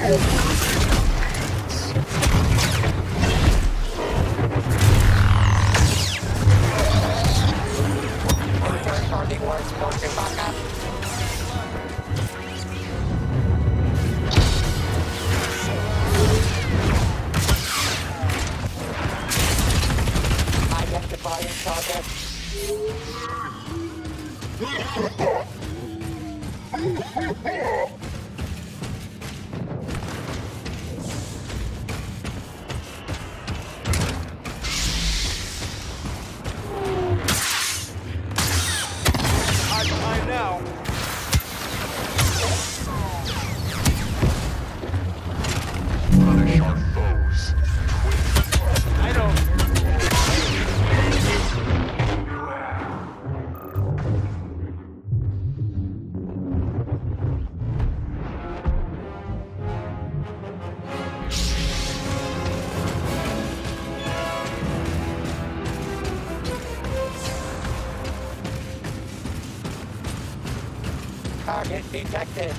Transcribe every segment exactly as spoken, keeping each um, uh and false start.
Target detected.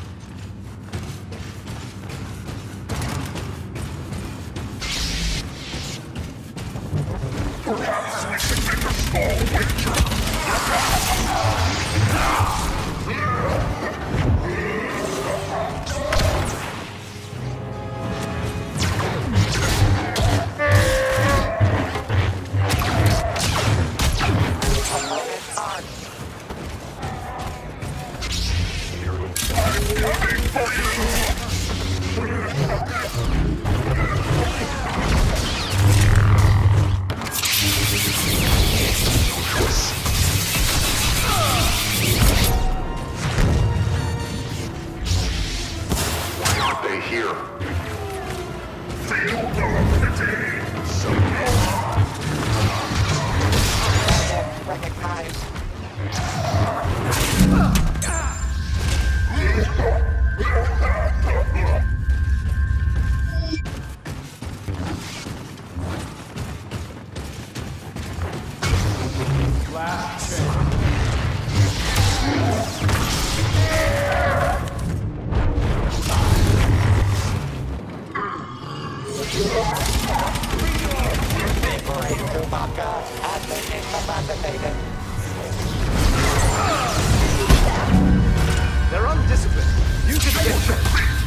They're undisciplined. You should get checked.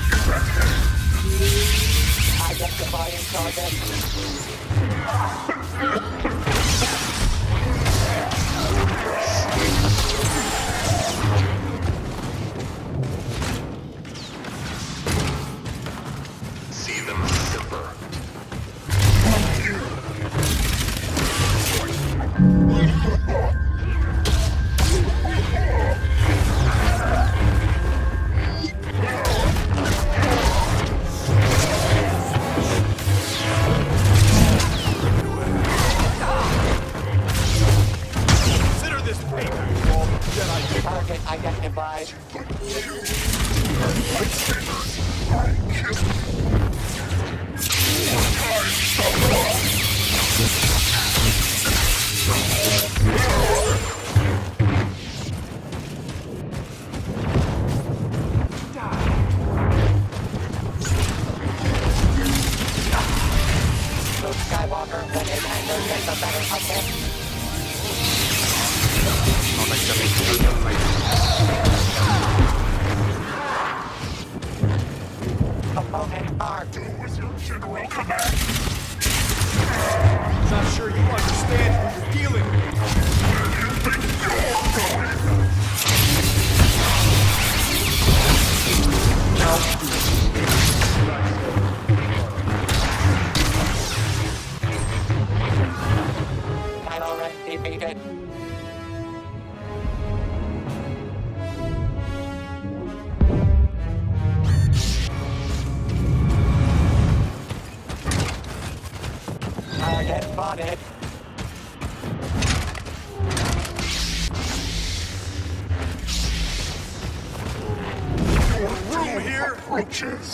Identifying target. See them simper. Target identified. Luke Skywalker, when his anger gets the better of him. Component armed. Do with your general command. Not sure you understand who you're dealing with. Where do you think you're going? Kylo Ren defeated. Target spotted. Room here approaches.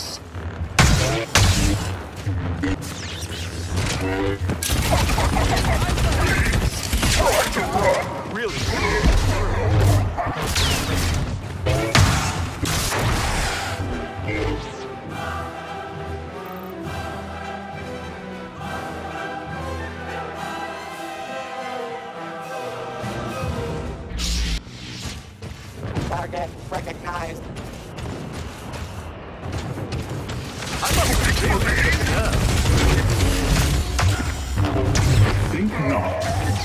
Try to run. Really? Target recognized. I must be feeling up. Think not.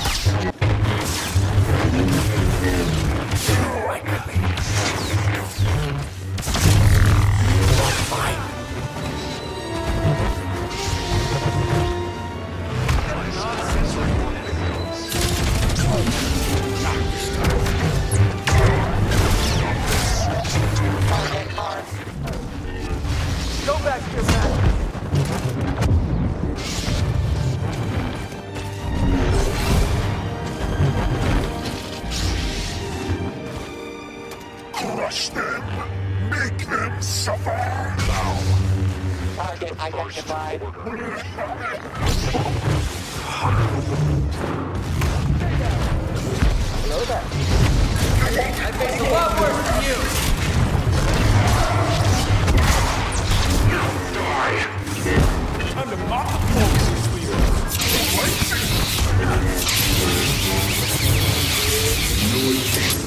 Target marked. Go back to your map. Crush them. Make them suffer. Target identified. I face a lot worse than you. Time to mop the floor with your sweetheart. No escape.